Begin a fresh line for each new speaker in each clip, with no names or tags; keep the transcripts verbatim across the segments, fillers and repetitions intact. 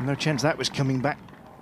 No chance that was coming back.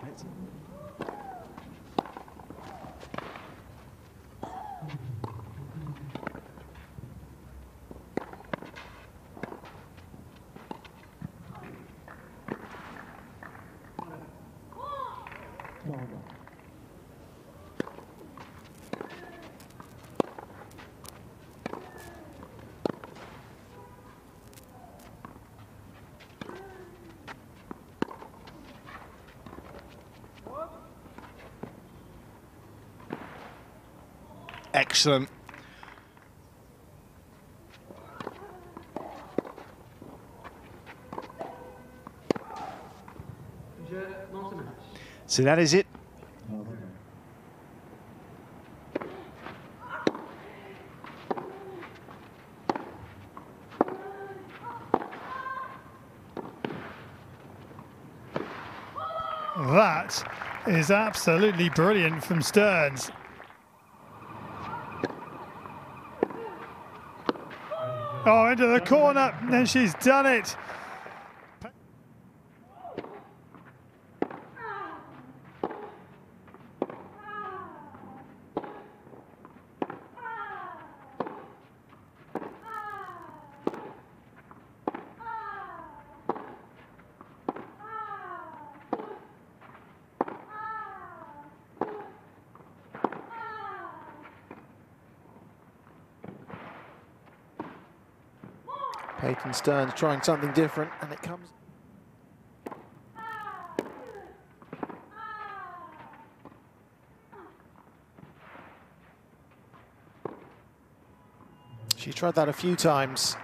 Excellent. So that is it.
That is absolutely brilliant from Stearns. Oh, into the corner, and she's done it.
Peyton Stearns trying something different, and it comes. She tried that a few times.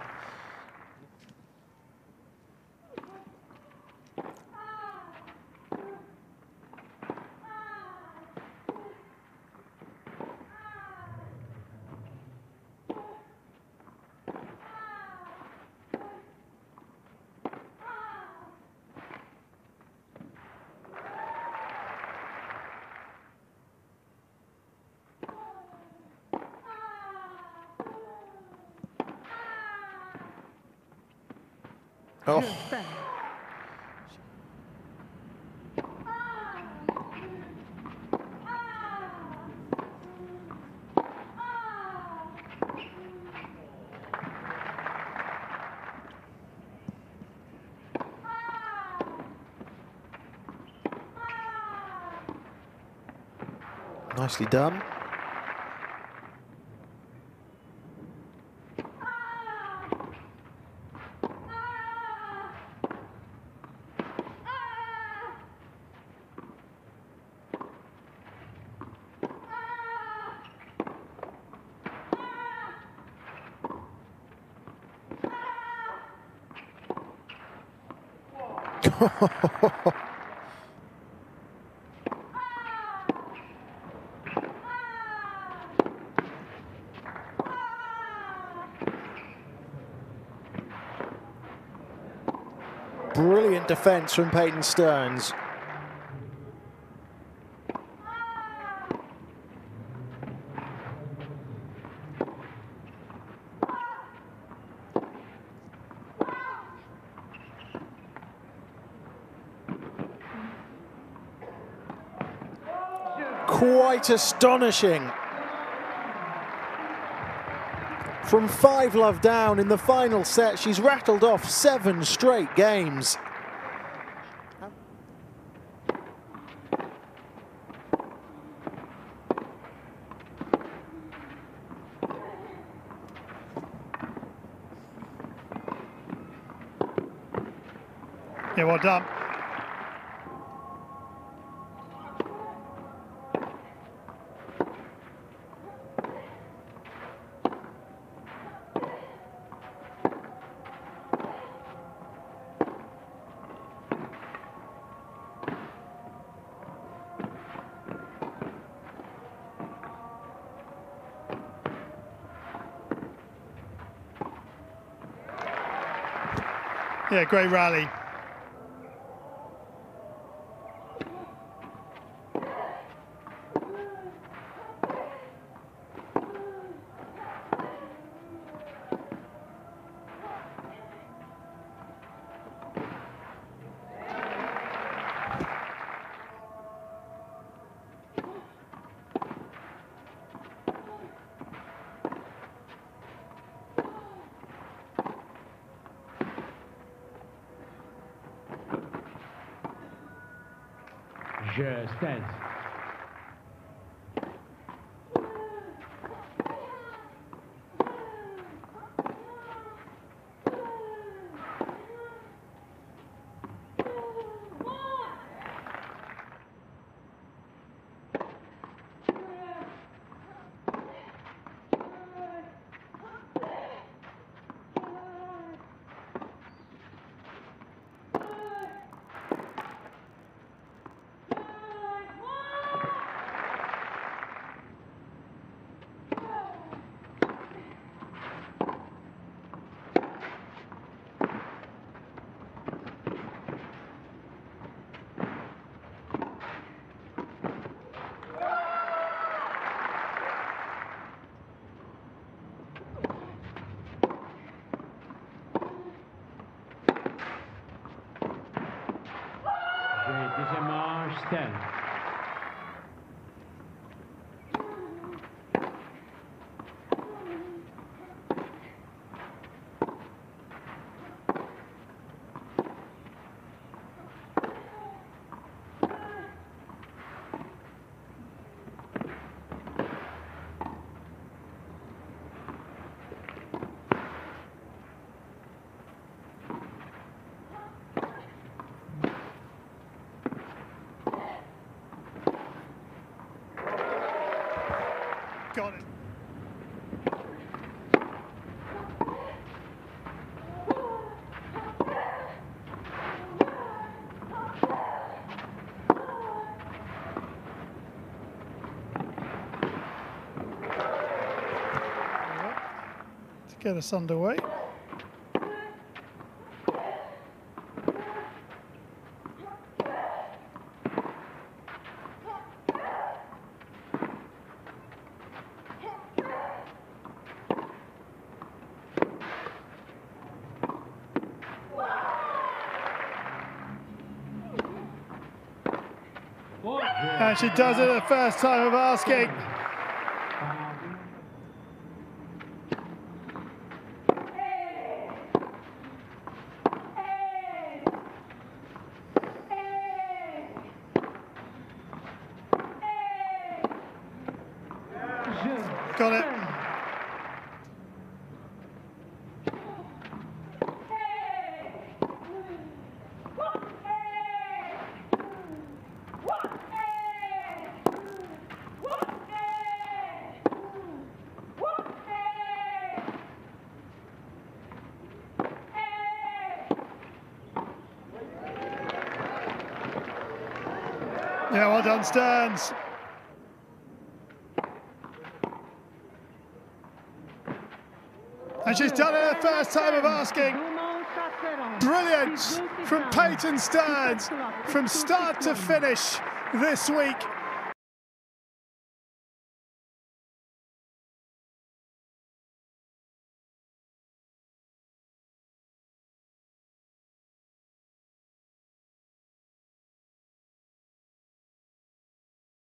Oh. Nicely done. Brilliant defence from Peyton Stearns. Quite astonishing. From five love down in the final set, she's rattled off seven straight games.
Yeah, well done. Yeah, great rally.
Je stand. Deuxième manche, stand.
Got it. To get us underway. And she does it the first time of asking. Got it. Yeah, well done, Stearns. And she's done it her first time of asking. Brilliant from Peyton Stearns from start to finish this week.